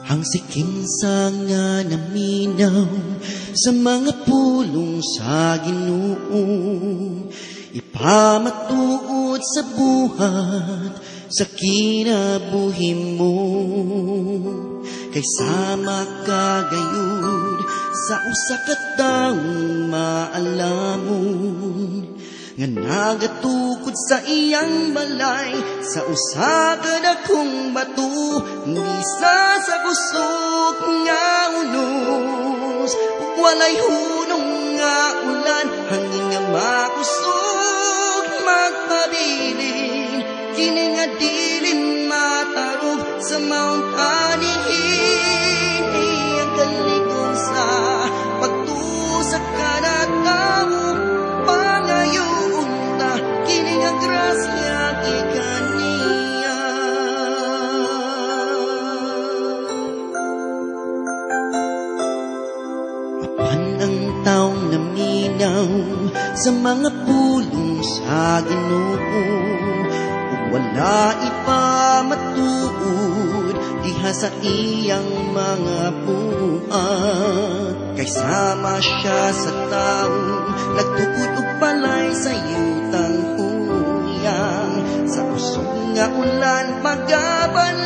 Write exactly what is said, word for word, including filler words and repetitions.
Ang sikinsa nga naminaw sa mga pulong sa Ginoo, ipamatuod sa buhat sa kinabuhi mo. Kaysa makagayud sa usa ka taong maalamon, nga nagatukod sa iyang balay sa usa ka dakong bato, bisa sa kusog nga unos, walay hunong nga ulan, hangin nga makusog magpabilin, kini nga dilim matarog sa Mount Anihin. Iyang kalikon sa pagtusak ka na tao, pangayon ta kini nga grasya ikaniya. Apan ang taong naminaw sa mga pulong sa Ginoo, wala ipamatuod diha sa iyang mga buhat. Kaysama siya sa taong nagtukod og balay sa yutang huyang, sa usog nga ulan pagaban